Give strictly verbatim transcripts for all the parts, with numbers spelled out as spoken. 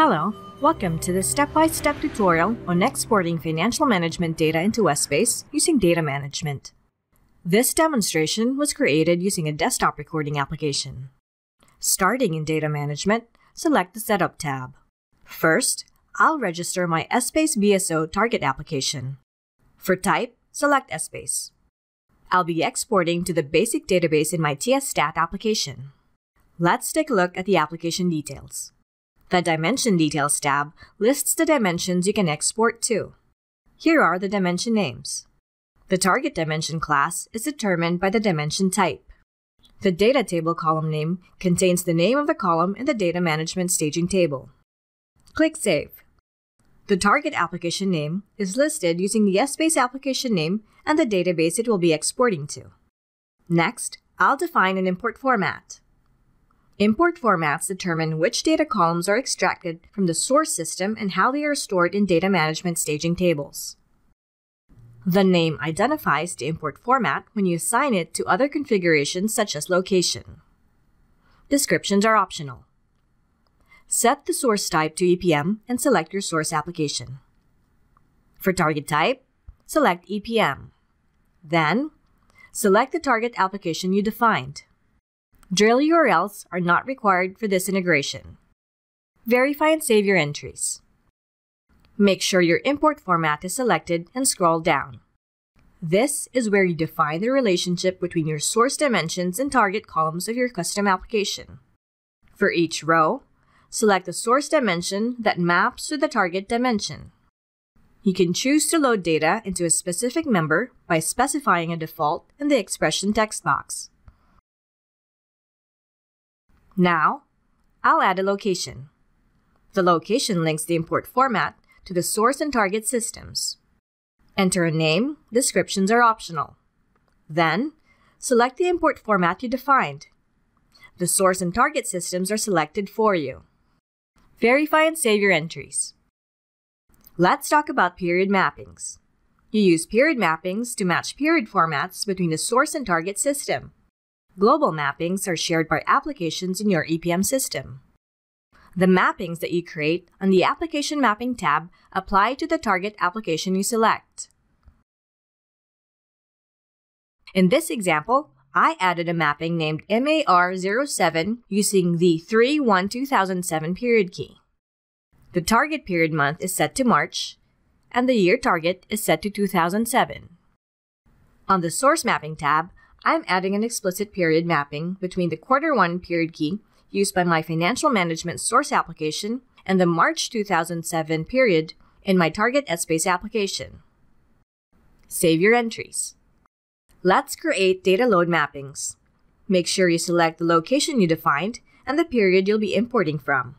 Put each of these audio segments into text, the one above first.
Hello, welcome to this step-by-step tutorial on exporting financial management data into Essbase using data management. This demonstration was created using a desktop recording application. Starting in Data Management, select the Setup tab. First, I'll register my Essbase V S O target application. For type, select Essbase. I'll be exporting to the basic database in my T S stat application. Let's take a look at the application details. The Dimension Details tab lists the dimensions you can export to. Here are the dimension names. The target dimension class is determined by the dimension type. The data table column name contains the name of the column in the data management staging table. Click Save. The target application name is listed using the Essbase application name and the database it will be exporting to. Next, I'll define an import format. Import formats determine which data columns are extracted from the source system and how they are stored in data management staging tables. The name identifies the import format when you assign it to other configurations such as location. Descriptions are optional. Set the source type to E P M and select your source application. For target type, select E P M. Then, select the target application you defined. Drill U R Ls are not required for this integration. Verify and save your entries. Make sure your import format is selected and scroll down. This is where you define the relationship between your source dimensions and target columns of your custom application. For each row, select the source dimension that maps to the target dimension. You can choose to load data into a specific member by specifying a default in the expression text box. Now, I'll add a location. The location links the import format to the source and target systems. Enter a name, descriptions are optional. Then, select the import format you defined. The source and target systems are selected for you. Verify and save your entries. Let's talk about period mappings. You use period mappings to match period formats between the source and target system. Global mappings are shared by applications in your E P M system. The mappings that you create on the Application Mapping tab apply to the target application you select. In this example, I added a mapping named M A R zero seven using the three one two thousand seven period key. The target period month is set to March, and the year target is set to two thousand seven. On the Source Mapping tab, I'm adding an explicit period mapping between the quarter one period key used by my financial management source application and the March two thousand seven period in my target Essbase application. Save your entries. Let's create data load mappings. Make sure you select the location you defined and the period you'll be importing from.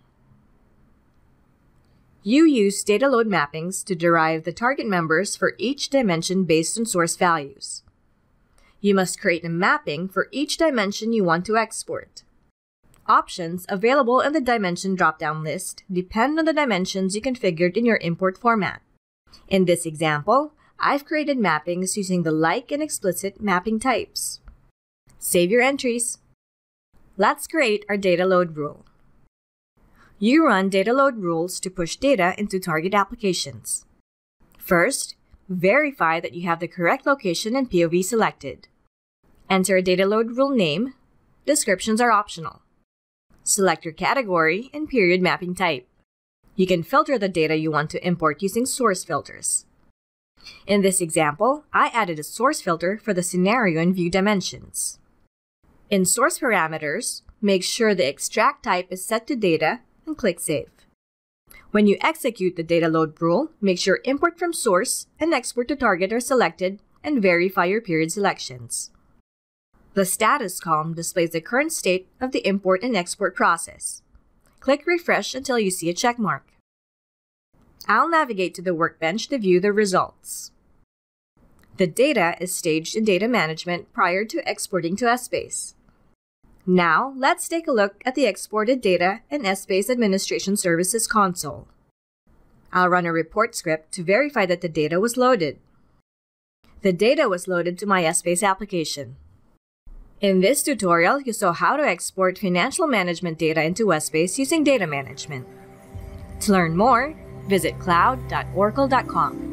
You use data load mappings to derive the target members for each dimension based on source values. You must create a mapping for each dimension you want to export. Options available in the dimension drop-down list depend on the dimensions you configured in your import format. In this example, I've created mappings using the like and explicit mapping types. Save your entries. Let's create our data load rule. You run data load rules to push data into target applications. First, verify that you have the correct location and P O V selected. Enter a data load rule name. Descriptions are optional. Select your category and period mapping type. You can filter the data you want to import using source filters. In this example, I added a source filter for the scenario and view dimensions. In source parameters, make sure the extract type is set to data and click Save. When you execute the data load rule, make sure import from source and export to target are selected and verify your period selections. The status column displays the current state of the import and export process. Click Refresh until you see a check mark. I'll navigate to the workbench to view the results. The data is staged in data management prior to exporting to Essbase. Now, let's take a look at the exported data in Essbase Administration Services console. I'll run a report script to verify that the data was loaded. The data was loaded to my Essbase application. In this tutorial, you saw how to export financial management data into Essbase using data management. To learn more, visit cloud dot oracle dot com.